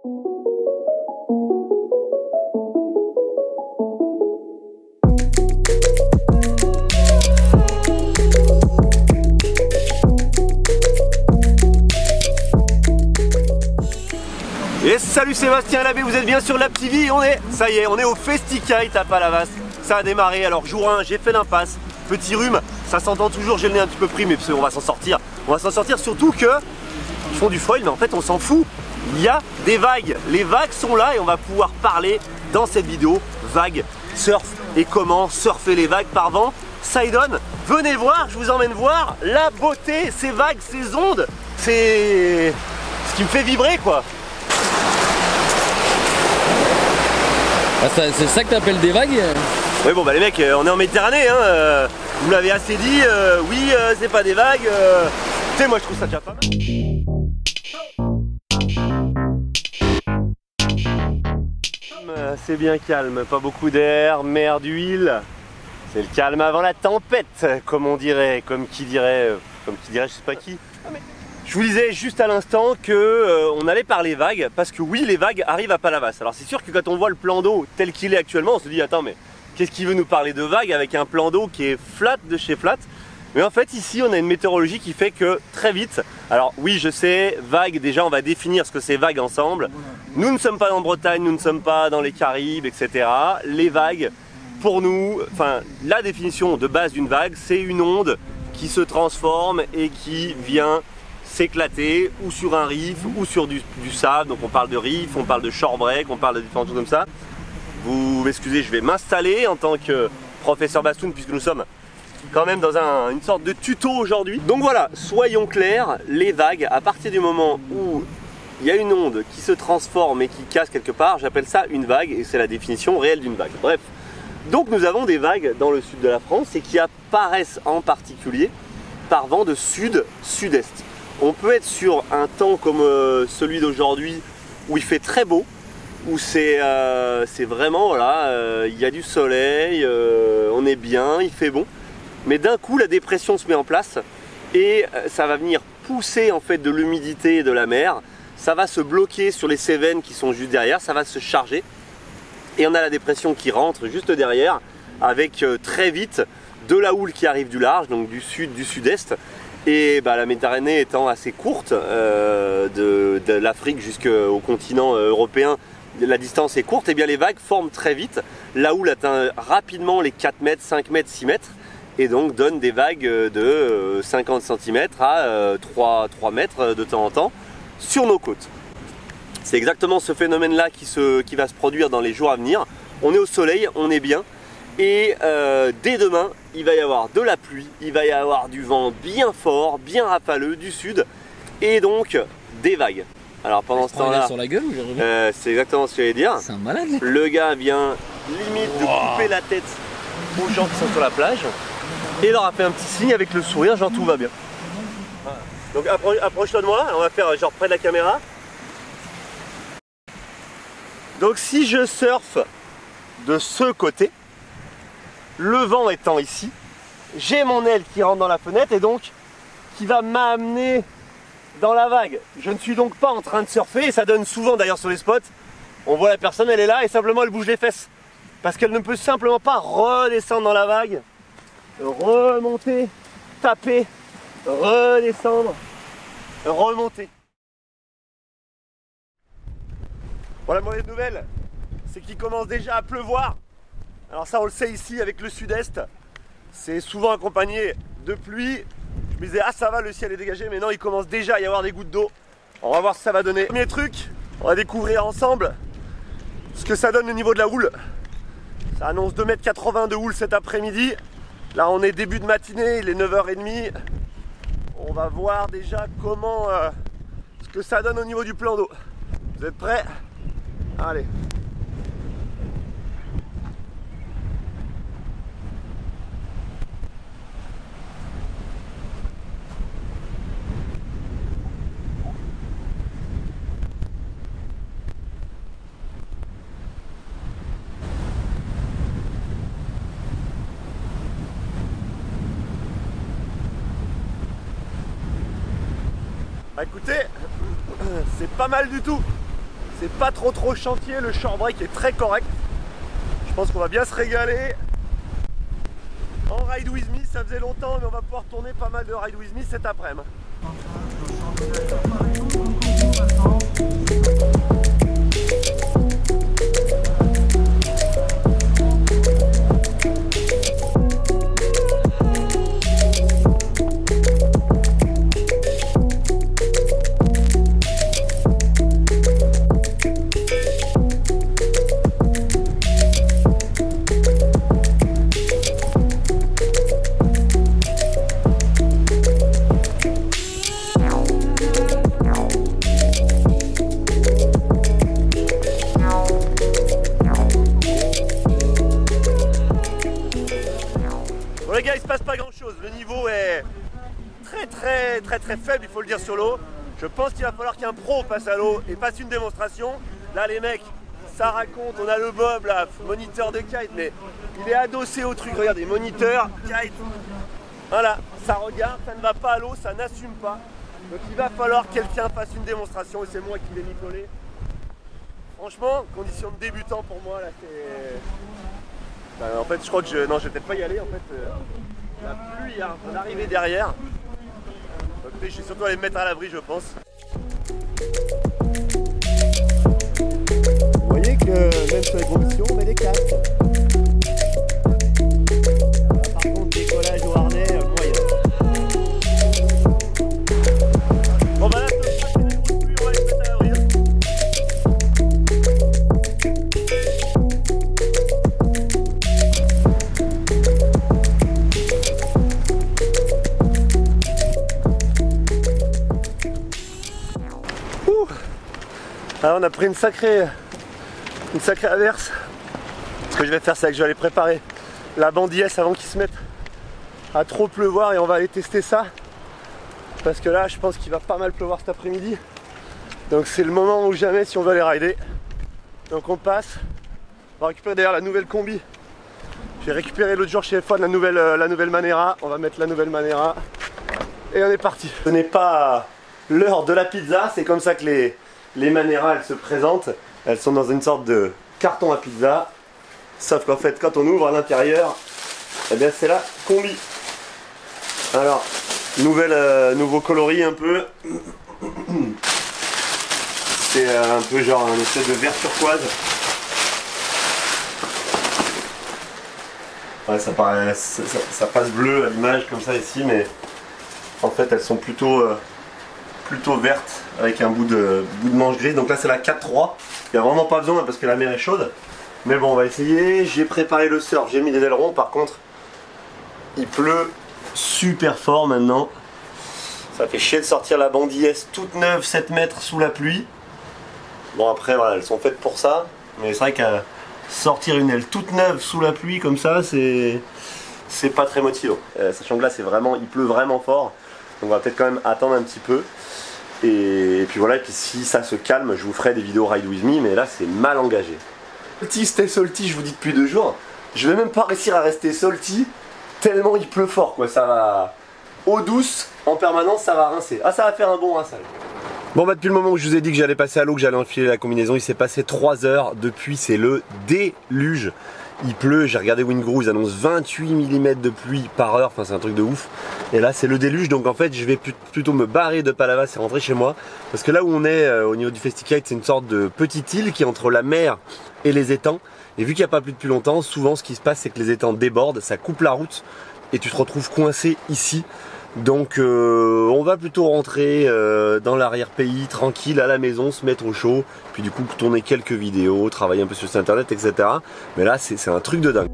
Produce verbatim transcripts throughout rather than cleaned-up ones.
Et salut, Sébastien Labbé, vous êtes bien sur Lab T V. On est, ça y est, on est au Festikite à Palavas. Ça a démarré, alors jour un, j'ai fait l'impasse. Petit rhume, ça s'entend toujours, j'ai le nez un petit peu pris, mais on va s'en sortir. On va s'en sortir, surtout que ils font du foil, mais en fait on s'en fout. Il y a des vagues, les vagues sont là et on va pouvoir parler dans cette vidéo vagues, surf et comment surfer les vagues par vent. Sidon, venez voir, je vous emmène voir la beauté, ces vagues, ces ondes. C'est ce qui me fait vibrer, quoi. Ah, c'est ça que t'appelles des vagues? Oui, bon bah les mecs, on est en Méditerranée, hein, euh, vous m'avez assez dit, euh, oui, euh, c'est pas des vagues, euh, tu sais, moi je trouve ça déjà pas mal. C'est bien calme, pas beaucoup d'air, mer d'huile, c'est le calme avant la tempête, comme on dirait, comme qui dirait, comme qui dirait je sais pas qui. Je vous disais juste à l'instant que euh, on allait parler vagues, parce que oui, les vagues arrivent à Palavas. Alors c'est sûr que quand on voit le plan d'eau tel qu'il est actuellement, on se dit attends, mais qu'est-ce qu'il veut nous parler de vagues avec un plan d'eau qui est flat de chez flat? Mais en fait ici on a une météorologie qui fait que très vite, alors oui je sais, vagues, déjà on va définir ce que c'est vagues ensemble. Nous ne sommes pas en Bretagne, nous ne sommes pas dans les Caraïbes, et cetera. Les vagues, pour nous, enfin la définition de base d'une vague, c'est une onde qui se transforme et qui vient s'éclater ou sur un riff ou sur du, du sable. Donc on parle de riff, on parle de shore break, on parle de différentes choses comme ça. Vous m'excusez, je vais m'installer en tant que professeur Bastoun puisque nous sommes quand même dans un, une sorte de tuto aujourd'hui. Donc voilà, soyons clairs, les vagues, à partir du moment où il y a une onde qui se transforme et qui casse quelque part, j'appelle ça une vague et c'est la définition réelle d'une vague. Bref, donc nous avons des vagues dans le sud de la France et qui apparaissent en particulier par vent de sud-sud-est. On peut être sur un temps comme euh, celui d'aujourd'hui où il fait très beau, où c'est euh, vraiment, voilà, euh, il y a du soleil, euh, on est bien, il fait bon. Mais d'un coup, la dépression se met en place et euh, ça va venir pousser en fait de l'humidité de la mer. Ça va se bloquer sur les Cévennes qui sont juste derrière, ça va se charger. Et on a la dépression qui rentre juste derrière avec euh, très vite de la houle qui arrive du large, donc du sud, du sud-est. Et bah, la Méditerranée étant assez courte, euh, de, de l'Afrique jusqu'au continent euh, européen, la distance est courte, et bien les vagues forment très vite. La houle atteint rapidement les quatre mètres, cinq mètres, six mètres, et donc donne des vagues de euh, cinquante centimètres à euh, trois mètres de temps en temps sur nos côtes. C'est exactement ce phénomène-là qui, qui va se produire dans les jours à venir. On est au soleil, on est bien. Et euh, dès demain, il va y avoir de la pluie, il va y avoir du vent bien fort, bien rafaleux du sud, et donc des vagues. Alors pendant ce temps-là, euh, c'est exactement ce que j'allais dire. C'est un malade. Le gars vient limite de couper la tête aux gens qui sont sur la plage, et leur a fait un petit signe avec le sourire, genre tout va bien. Voilà. Donc appro approche-toi de moi, on va faire genre près de la caméra. Donc si je surfe de ce côté, le vent étant ici, j'ai mon aile qui rentre dans la fenêtre et donc qui va m'amener dans la vague. Je ne suis donc pas en train de surfer et ça donne souvent d'ailleurs sur les spots, on voit la personne, elle est là et simplement elle bouge les fesses. Parce qu'elle ne peut simplement pas redescendre dans la vague, remonter, taper, redescendre, remonter. Bon, la mauvaise nouvelle, c'est qu'il commence déjà à pleuvoir. Alors ça on le sait ici avec le sud-est, c'est souvent accompagné de pluie. Je me disais ah ça va, le ciel est dégagé, mais non, il commence déjà à y avoir des gouttes d'eau. On va voir ce que ça va donner. Premier truc, on va découvrir ensemble ce que ça donne au niveau de la houle. Ça annonce deux mètres quatre-vingts de houle cet après-midi. Là on est début de matinée, il est neuf heures trente. On va voir déjà comment euh, ce que ça donne au niveau du plan d'eau. Vous êtes prêts? Allez. Bah écoutez, c'est pas mal du tout. C'est pas trop trop chantier, le short break est très correct. Je pense qu'on va bien se régaler. En ride with me, ça faisait longtemps, mais on va pouvoir tourner pas mal de ride with me cet après-midi. Bon les gars, il se passe pas grand chose, le niveau est très très très très faible, il faut le dire, sur l'eau. Je pense qu'il va falloir qu'un pro passe à l'eau et fasse une démonstration. Là les mecs, ça raconte, on a le Bob là, moniteur de kite, mais il est adossé au truc, regardez, moniteur, kite. Voilà, ça regarde, ça ne va pas à l'eau, ça n'assume pas. Donc il va falloir que quelqu'un fasse une démonstration et c'est moi qui l'ai mis collé. Franchement, condition de débutant pour moi là, c'est... Enfin, en fait, je crois que je... Non, je vais peut-être pas y aller, en fait. Euh... La pluie est en train d'arriver derrière. Donc je suis surtout allé me mettre à l'abri, je pense. Vous voyez que même sur les conditions, on met des casques. Là, par contre, décollage au harnais, euh, moyen. Bon bah là, c'est une grosse pluie, on va aller se mettre à l'abri. Alors on a pris une sacrée, une sacrée averse. Ce que je vais faire, c'est que je vais aller préparer la bandillesse avant qu'il se mette à trop pleuvoir et on va aller tester ça. Parce que là, je pense qu'il va pas mal pleuvoir cet après-midi. Donc c'est le moment ou jamais si on veut aller rider. Donc on passe. On va récupérer d'ailleurs la nouvelle combi. J'ai récupéré l'autre jour chez F un la nouvelle, la nouvelle Manera. On va mettre la nouvelle Manera. Et on est parti. Ce n'est pas l'heure de la pizza, c'est comme ça que les... Les Manera, elles se présentent, elles sont dans une sorte de carton à pizza, sauf qu'en fait quand on ouvre à l'intérieur, eh bien c'est la combi. Alors, nouvelle, euh, nouveau coloris un peu, c'est euh, un peu genre un espèce de vert turquoise. Ouais, ça, paraît, ça, ça, ça passe bleu à l'image comme ça ici, mais en fait elles sont plutôt... Euh, plutôt verte avec un bout de, bout de manche grise. Donc là c'est la quatre trois. Il n'y a vraiment pas besoin parce que la mer est chaude. Mais bon, on va essayer. J'ai préparé le surf, j'ai mis des ailerons. Par contre, il pleut super fort maintenant. Ça fait chier de sortir la bandillesse toute neuve, sept mètres sous la pluie. Bon après voilà, elles sont faites pour ça. Mais c'est vrai qu'à sortir une aile toute neuve sous la pluie comme ça, c'est c'est pas très motivant. Euh, sachant que là c'est vraiment, il pleut vraiment fort. Donc on va peut-être quand même attendre un petit peu. Et, et puis voilà, et puis si ça se calme, je vous ferai des vidéos ride with me, mais là c'est mal engagé. Salty, stay salty, je vous dis depuis deux jours. Je vais même pas réussir à rester salty, tellement il pleut fort quoi, ça va... Eau douce, en permanence, ça va rincer. Ah, ça va faire un bon rinçage. Bon bah depuis le moment où je vous ai dit que j'allais passer à l'eau, que j'allais enfiler la combinaison, il s'est passé trois heures. Depuis c'est le déluge. Il pleut, j'ai regardé Wingroo, ils annoncent vingt-huit millimètres de pluie par heure, enfin c'est un truc de ouf. Et là c'est le déluge, donc en fait je vais plutôt me barrer de Palavas et rentrer chez moi. Parce que là où on est euh, au niveau du FestiKite, c'est une sorte de petite île qui est entre la mer et les étangs. Et vu qu'il n'y a pas plu depuis longtemps, souvent ce qui se passe c'est que les étangs débordent, ça coupe la route et tu te retrouves coincé ici. Donc euh, on va plutôt rentrer euh, dans l'arrière-pays, tranquille à la maison, se mettre au chaud, puis du coup tourner quelques vidéos, travailler un peu sur internet, et cetera. Mais là c'est un truc de dingue.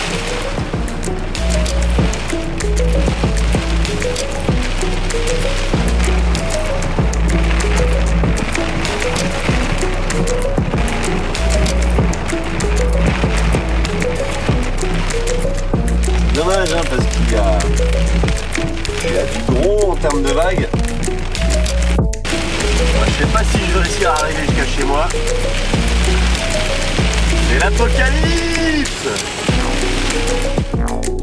Dommage hein, parce qu'il y a... Il y a du gros en termes de vagues. Je sais pas si je vais réussir à arriver jusqu'à chez moi. C'est l'apocalypse.